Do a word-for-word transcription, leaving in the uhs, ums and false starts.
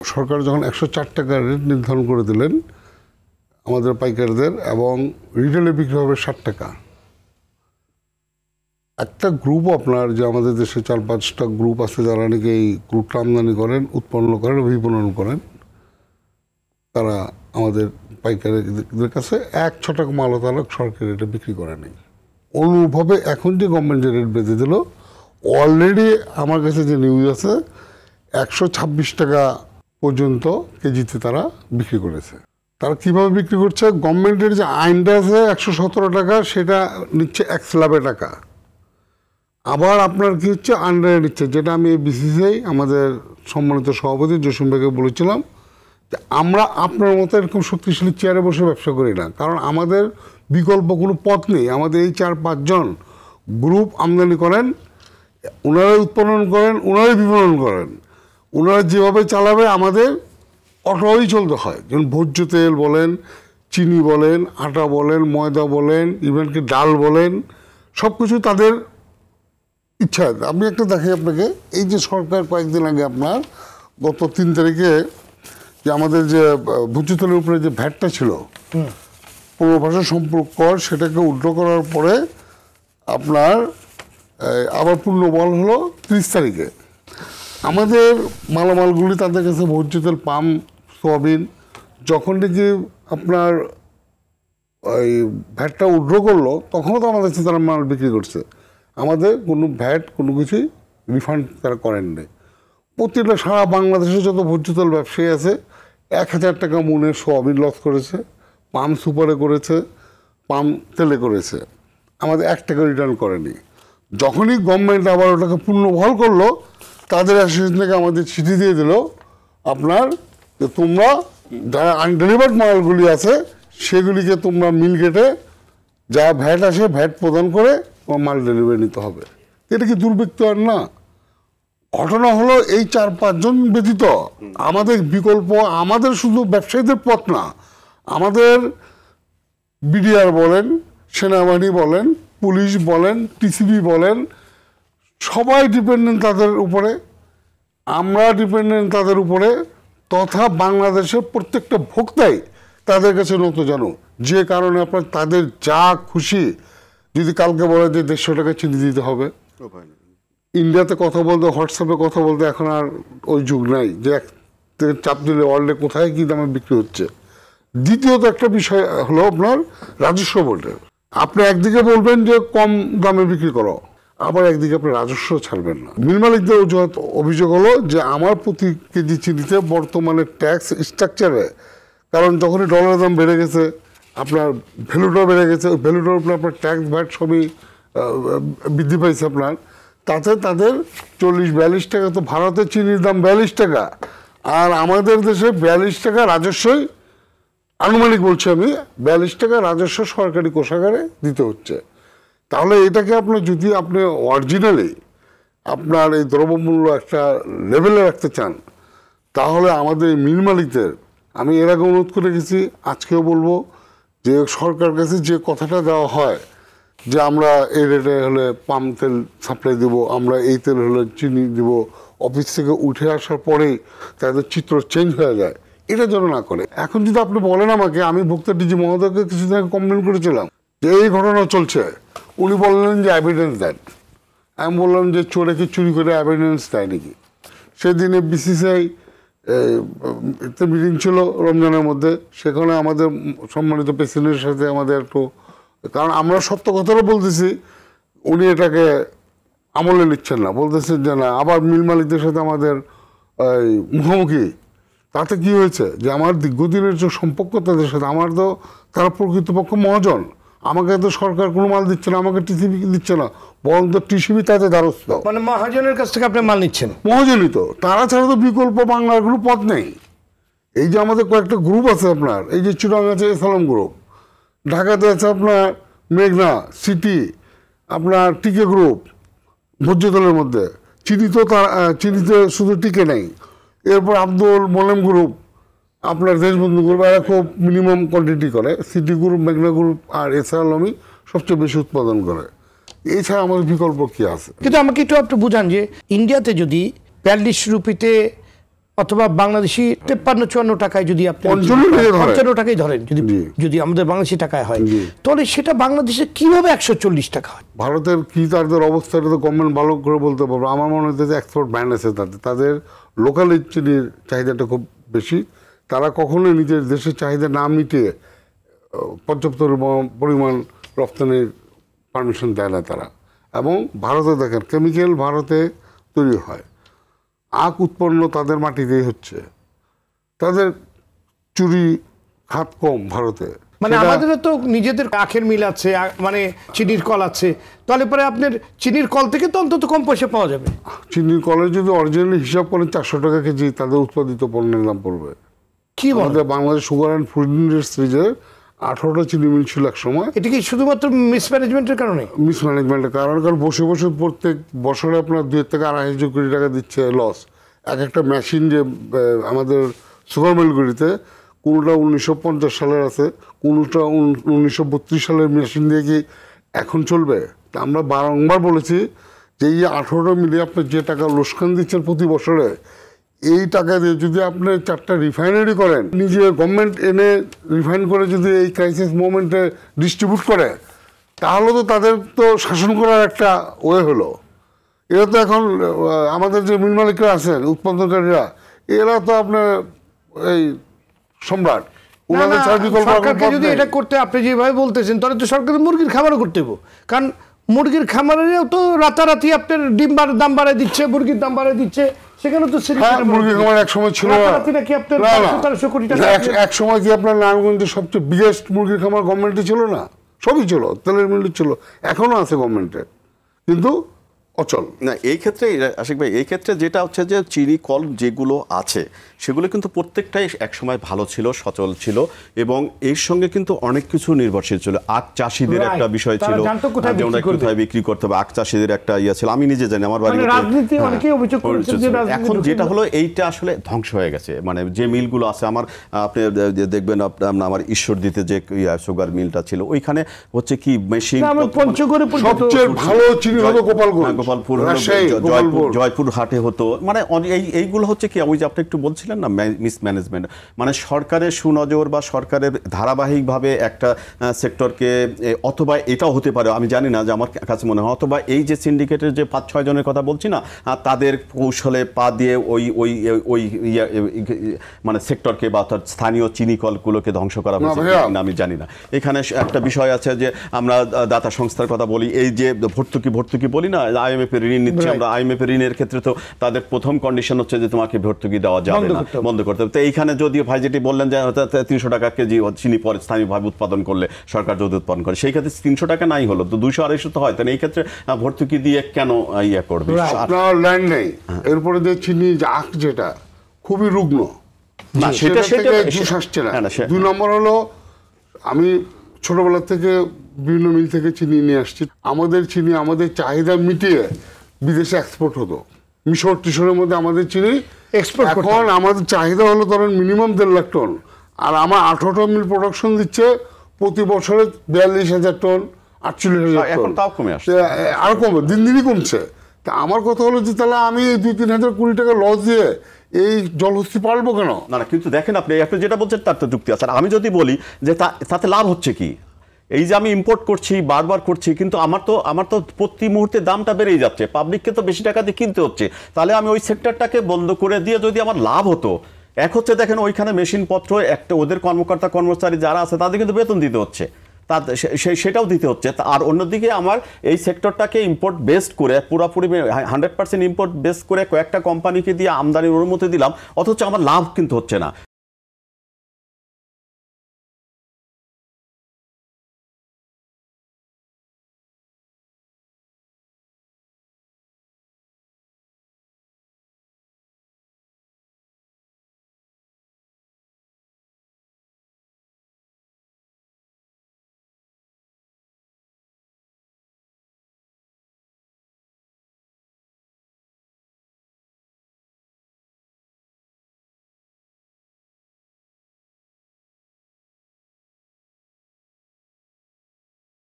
সরকার যখন একশো চার টাকা রেট নির্ধারণ করে দিলেন আমাদের পাইকারদের এবং রিটেলে বিক্রি হবে ষাট টাকা, একটা গ্রুপ আপনার যে আমাদের দেশে চার পাঁচটা গ্রুপ আছে যারা নাকি এই গ্রুপটা আমদানি করেন, উৎপন্ন করেন, বিপণন করেন, তারা আমাদের পাইকারদের কাছে এক ছ টাকা মালও তারা সরকারি রেটে বিক্রি করে নেই। অনুরূপভাবে এখন যে গভর্নমেন্ট যে রেট বেঁধে দিল, অলরেডি আমার কাছে যে নিউজ আছে একশো ছাব্বিশ টাকা পর্যন্ত কেজিতে তারা বিক্রি করেছে। তারা কীভাবে বিক্রি করছে, গভর্নমেন্টের যে আইনটা আছে একশো সতেরো টাকা সেটা নিচ্ছে এক স্ল্যাবে টাকা, আবার আপনার কি হচ্ছে আন্ডারে নিচ্ছে, যেটা আমি বিসিসিআই আমাদের সম্মানিত সভাপতি জসিম ভাইকে বলেছিলাম যে আমরা আপনার মতো এরকম শক্তিশালী চেয়ারে বসে ব্যবসা করি না, কারণ আমাদের বিকল্প কোনো পথ নেই। আমাদের এই চার পাঁচজন গ্রুপ আমদানি করেন, ওনারাই উৎপাদন করেন, ওনারাই বিপণন করেন, ওনারা যেভাবে চালাবে আমাদের অটোই চলতে হয়। যেমন ভোজ্য তেল বলেন, চিনি বলেন, আটা বলেন, ময়দা বলেন, ইভেন কি ডাল বলেন, সব কিছু তাদের ইচ্ছা। আমি একটা দেখি আপনাকে, এই যে সরকার কয়েকদিন আগে আপনার গত তিন তারিখে যে আমাদের যে ভোজ্য তেলের উপরে যে ভ্যাটটা ছিল পূর্বভাষা সম্পর্ক কর, সেটাকে উল্টো করার পরে আপনার আবার পূর্ণ বল হলো ত্রিশ তারিখে। আমাদের মালামালগুলি তাদের কাছে ভোজ্য তেল, পাম, সোয়াবিন যখন নাকি আপনার ওই ভ্যাটটা উড্রো করলো তখনও তো আমাদের কাছে তারা মাল বিক্রি করছে, আমাদের কোনো ভ্যাট কোনো কিছুই রিফান্ড তারা করেননি। প্রতিটা সারা বাংলাদেশে যত ভোজ্য তেল ব্যবসায়ী আছে এক হাজার টাকা মনে সোয়াবিন লস করেছে, পাম সুপারে করেছে, পাম তেলে করেছে, আমাদের এক টাকা রিটার্ন করেনি। যখনই গভর্নমেন্ট আবার ওটাকে পুনর্বহাল করলো, তাদের অ্যাসোসিয়েশন থেকে আমাদের চিঠি দিয়ে দিল আপনার যে তোমরা যারা আনডেলিভার্ড মালগুলি আছে সেগুলিকে তোমরা মিল গেটে যা ভ্যাট আসে ভ্যাট প্রদান করে তোমার মাল ডেলিভারি নিতে হবে। এটা কি দুর্বৃত্ত আর না? ঘটনা হলো এই চার পাঁচজন ব্যতীত আমাদের বিকল্প, আমাদের শুধু ব্যবসায়ীদের পথ না, আমাদের বিডিআর বলেন, সেনাবাহিনী বলেন, পুলিশ বলেন, টিসিবি বলেন, সবাই ডিপেন্ডেন্ট তাদের উপরে, আমরা ডিপেন্ডেন্ট তাদের উপরে, তথা বাংলাদেশের প্রত্যেকটা ভোক্তাই তাদের কাছে নত জানো। যে কারণে আপনার তাদের যা খুশি, যদি কালকে বলে যে দেড়শো টাকা চিনি দিতে হবে, ইন্ডিয়াতে কথা বলতে, হোয়াটসঅ্যাপে কথা বলতে এখন আর ওই যুগ নাই যে এক চাপ দিলে ওয়ার্ল্ডে কোথায় কী দামে বিক্রি হচ্ছে। দ্বিতীয়ত একটা বিষয় হলো আপনার রাজস্ব বোর্ডের, আপনি একদিকে বলবেন যে কম দামে বিক্রি করো, আবার একদিকে আপনি রাজস্ব ছাড়বেন না। মিল মালিকদের অজুহাত অভিযোগ হলো যে আমার প্রতি কেজি চিনিতে বর্তমানে ট্যাক্স স্ট্রাকচারে, কারণ যখনই ডলারের দাম বেড়ে গেছে আপনার ভ্যালুটা বেড়ে গেছে, ওই ভ্যালুটার উপরে আপনার ট্যাক্স ভ্যাট সবই বৃদ্ধি পাইছে আপনার, তাতে তাদের চল্লিশ বিয়াল্লিশ টাকা, তো ভারতে চিনির দাম বিয়াল্লিশ টাকা আর আমাদের দেশে বিয়াল্লিশ টাকা রাজস্বই, আনুমানিক বলছি আমি, বিয়াল্লিশ টাকা রাজস্ব সরকারি কোষাগারে দিতে হচ্ছে। তাহলে এটাকে আপনার যদি আপনি অরিজিনালি আপনার এই দ্রব্যমূল্য একটা লেভেলে রাখতে চান, তাহলে আমাদের মিল মালিকদের আমি এর আগে অনুরোধ করে গেছি, আজকেও বলবো যে সরকার কাছে যে কথাটা দেওয়া হয় যে আমরা এই রেটে হলে পাম তেল সাপ্লাই দেবো, আমরা এই তেল হলে চিনি দেব, অফিস থেকে উঠে আসার পরেই তাদের চিত্র চেঞ্জ হয়ে যায়, এটা যেন না করে। এখন যদি আপনি বলেন আমাকে, আমি ভোক্তা ডিজি মহোদয়কে কিছুদিন আগে কমপ্লেন করেছিলাম যে এই ঘটনা চলছে, উনি বললেন যে এভিডেন্স দেন। আমি বললাম যে চোরে কি চুরি করে এভিডেন্স দেয় নাকি? সেদিনে বিসিসিআই মিটিং ছিল রমজানের মধ্যে, সেখানে আমাদের সম্মানিত প্রেসিডেন্টের সাথে আমাদের একটু, কারণ আমরা সত্য কথাটা বলতেছি, উনি এটাকে আমলে নিচ্ছেন না, বলতেছেন যে না, আবার মিল মালিকদের সাথে আমাদের মুখোমুখি, তাতে কি হয়েছে যে আমার দীর্ঘদিনের যে সম্পর্ক তাদের সাথে, আমার তো তারা প্রকৃতপক্ষ মহাজন, আমাকে তো সরকার কোনো মাল দিচ্ছে না, আমাকে টিসিবি দিচ্ছে না, বরং তো টিসিবি তাতে দ্বারস্থ। মানে মহাজনের কাছ থেকে আপনি মাল নিচ্ছেন? মহাজনই তো, তারা ছাড়া তো বিকল্প বাংলার কোনো পথ নেই। এই যে আমাদের কয়েকটা গ্রুপ আছে আপনার, এই যে চিটাং আছে এসালাম গ্রুপ, ঢাকাতে আছে আপনার মেঘনা সিটি, আপনার টিকে গ্রুপ ভোজ্য তেলের মধ্যে, চিনি তো তার চিনিতে শুধু টিকে নেই, এরপর আব্দুল মোলেম গ্রুপ, আপনার দেশবন্ধু গ্রুপ, এরা খুব মিনিমাম কোয়ান্টিটি করে, সিটি গ্রুপ, মেঘনা গ্রুপ আর এসআর আলমী সবচেয়ে বেশি উৎপাদন করে। এছাড়া আমাদের বিকল্প কি আছে? কিন্তু আমাকে একটু আপনি বুঝান যে ইন্ডিয়াতে যদি বিয়াল্লিশ রুপিতে অথবা বাংলাদেশি তেপ্পান্ন চুয়ান্ন টাকায় যদি আপনি পঞ্চান্ন টাকায় ধরেন। পঞ্চান্ন টাকায় ধরেন যদি জি। যদি আমাদের বাংলাদেশি টাকায় হয় জি। তাহলে সেটা বাংলাদেশে কিভাবে একশো চল্লিশ টাকা হয়? ভারতের কি তাদের অবস্থাটা তো গভর্নমেন্ট ভালো করে বলতে পারবে। আমার মনে হচ্ছে যে এক্সপোর্ট ব্যান আছে তাদের তাদের লোকাল চিনির চাহিদাটা খুব বেশি। তারা কখনোই নিজের দেশের চাহিদা না মিটিয়ে আহ, পর্যাপ্ত পরিমাণ রপ্তানির পারমিশন দেয় না তারা। এবং ভারতে দেখেন কেমিক্যাল ভারতে তৈরি হয়, আখ উৎপন্ন তাদের মাটিতেই হচ্ছে, তাদের চুরি খাত কম ভারতে। মানে সেটা- আমাদেরও তো নিজেদের আখের মিল আছে, আ- মানে চিনির কল আছে, তাহলে পরে আপনার চিনির কল থেকে তো অন্তত কম পয়সা পাওয়া যাবে। চিনির কলেজ যদি অরিজিনালি হিসাব করেন চারশো টাকা কেজি তাদের উৎপাদিত পণ্যের দাম পড়বে। কি বলে আমাদের বাংলাদেশ সুগার অ্যান্ড ফুড ইন্ডাস্ট্রিজের আঠারোটা চিনি মিল ছিল এক সময়। এটা কি শুধুমাত্র মিসম্যানেজমেন্টের কারণে? মিসম্যানেজমেন্টের কারণ কারণ বসে বসে প্রত্যেক বছরে আপনার দুই থেকে আড়াই হাজার কোটি টাকা দিচ্ছে লস। এক একটা মেশিন যে আহ, আমাদের সুগার মিলগুলিতে কোনোটা উনিশশো পঞ্চাশ সালের আছে, কোনোটা উনিশশো বত্রিশ সালের মেশিন দিয়ে কি এখন চলবে? তা আমরা বারংবার বলেছি যে এই আঠারোটা মিলিয়ে আপনি যে টাকা লোকসান দিচ্ছেন প্রতি বছরে, এই টাকা দিয়ে যদি আপনি চারটা রিফাইনারি করেন, নিজে গভর্নমেন্ট এনে রিফাইন করে যদি এই ক্রাইসিস মোমেন্টে ডিস্ট্রিবিউট করে, তাহলে তো তাদের তো শাসন করার একটা ওয়ে হলো। এরা তো এখন আহ, আমাদের যে মিল মালিকরা আছেন উৎপাদনকারীরা, এরা তো আপনার এই সম্রাট, না, ওনাদের না, ছাড়া বিকল্প আর কোনো সরকারকে পথ যদি নেই। এটা করতে আপনি যেভাবে বলতেছেন তাহলে তো সরকারের মুরগির খামারও করতে হবে, কারণ মুরগির খামারেও তো রাতারাতি আপনার ডিম বার- দাম বাড়ায় দিচ্ছে, মুরগির দাম বাড়ায় দিচ্ছে, সেখানে তো সেটা- হ্যাঁ, মুরগি খামার এক সময় ছিল না। রাতারাতি নাকি আপনার না, না। বারোশো তেরোশো কোটি টাকা এক- এক সময় কি আপনার নারায়ণগঞ্জের সবচেয়ে বিগেস্ট মুরগির খামার গভর্নমেন্টে ছিল না? সবই ছিল, তেলের মিল ছিল, এখনো আছে গভর্নমেন্টে, কিন্তু অচল। না, এই ক্ষেত্রে আশিক ভাই, এই ক্ষেত্রে যেটা হচ্ছে যে চিনি কল যেগুলো আছে সেগুলো কিন্তু প্রত্যেকটাই একসময় ভালো ছিল, সচল ছিল, এবং এর সঙ্গে কিন্তু অনেক কিছু নির্ভরশীল ছিল। আখ চাষিদের Right. একটা বিষয় তারা ছিল, জানতো কোথায় যেমন বিক্রি করবে। কোথায় বিক্রি করতে হবে, আখ চাষিদের একটা ইয়ে ছিল। আমি নিজে জানি আমার বাড়ি মানে রাজনীতি অনেকেই অভিযোগ করেছে যে রাজনীতি এখন ঢুকে যেটা গেছে। হলো এইটা আসলে ধ্বংস হয়ে গেছে। মানে যে মিলগুলো আছে আমার, আপনি দেখবেন আপনার আমার ঈশ্বরদীতে যে সুগার মিলটা ছিল, ওইখানে হচ্ছে কি মেশিন, না, আমার পঞ্চগড়ে পর্যন্ত সবচেয়ে ভালো চিনি হলো গোপালগঞ্জ, হ্যাঁ, গোপালপুর হলো, রাজশাহী, জয়- গোপালপুর। জয়পুর জয়পুর হাটে হতো। মানে অনে- এই এইগুলো হচ্ছে কি, ওই যে আপনি একটু বলছিলেন না মিসম্যানেজমেন্ট, মানে সরকারের সুনজর বা সরকারের ধারাবাহিকভাবে একটা সেক্টরকে, অথবা এটাও হতে পারে, আমি জানি না, যে আমার কাছে মনে হয় অথবা এই যে সিন্ডিকেটের যে পাঁচ ছয় জনের কথা বলছি না, আহ, তাদের কৌশলে পা দিয়ে ওই ওই ওই ইয়া- মানে সেক্টরকে বা তার স্থানীয় চিনি কলগুলোকে ধ্বংস করা হয়েছে ভাইয়া। কিনা আমি জানি না। এখানে একটা বিষয় আছে যে আমরা দাতা সংস্থার কথা বলি, এই যে ভর্তুকি ভর্তুকি বলি না, আইএমএফ এর ঋণ নিচ্ছি আমরা, আইএমএফ এর ঋণের ক্ষেত্রে তো তাদের প্রথম কন্ডিশন হচ্ছে যে তোমাকে ভর্তুকি দেওয়া যাবে বন্ধ না, করতে হবে। বন্ধ করতে হবে। তো এইখানে যদি ভাই যেটি বললেন যে তিনশো টাকা কেজি চিনি পরে স্থানীয়ভাবে উৎপাদন করলে, সরকার যদি উৎপাদন করে, সেই ক্ষেত্রে তিনশো টাকা নাই হলো তো দুইশো আড়াইশো তো হয়, তাহলে এই ক্ষেত্রে আহ, ভর্তুকি দিয়ে কেন আহ, ইয়ে করবে? Right. আর- আপনার ল্যান্ড নেই, এরপরে যে চিনি যে আখ যেটা খুবই রুগ্ন, না, সেটা সেটা- থেকে সেটা- জুস আসছে না। হ্যাঁ, না, সে- দুই নম্বর হলো, আমি ছোটবেলা থেকে বিভিন্ন মিল থেকে চিনি নিয়ে আসছি, আমাদের চিনি আমাদের চাহিদা মিটিয়ে বিদেশে এক্সপোর্ট হতো। মিশর টিশরের মধ্যে আমাদের চিনি Export করতে এখন আমাদের চাহিদা হলো ধরেন মিনিমাম দেড় লাখ টন, আর আমার আঠারোটা মিল প্রোডাকশন দিচ্ছে প্রতি বছরে বিয়াল্লিশ হাজার টন, আটচল্লিশ হাজার টন। এখন তাও কমে আসছে। তা, আরো কমে, দিন দিনই কমছে। তা আমার কথা হলো যে তাহলে আমি এই দুই তিন হাজার কোটি টাকা লস দিয়ে এই জলহস্তি পারবো কেন? না না, কিন্তু দেখেন আপনি আপনি যেটা বলছেন তার তো যুক্তি আছে। আর আমি যদি বলি যে তা- তাতে লাভ হচ্ছে কি, এই যে আমি ইম্পোর্ট করছি বারবার করছি, কিন্তু আমার তো আমার তো প্রতি মুহূর্তে দামটা বেড়েই যাচ্ছে, পাবলিককে তো বেশি টাকা দিয়ে কিনতে হচ্ছে। তাহলে আমি ওই সেক্টরটাকে বন্ধ করে দিয়ে যদি আমার লাভ হতো, এক হচ্ছে দেখেন ওইখানে মেশিনপত্র একটা ওদের কর্মকর্তা কর্মচারী যারা আছে তাদের কিন্তু বেতন দিতে হচ্ছে, তা সে- সেটাও দিতে হচ্ছে। তা আর অন্যদিকে আমার এই সেক্টরটাকে ইম্পোর্ট বেসড করে পুরোপুরি হান্ড্রেড পার্সেন্ট ইম্পোর্ট বেস করে কয়েকটা কোম্পানিকে দিয়ে আমদানির অনুমতি দিলাম, অথচ আমার লাভ কিন্তু হচ্ছে না।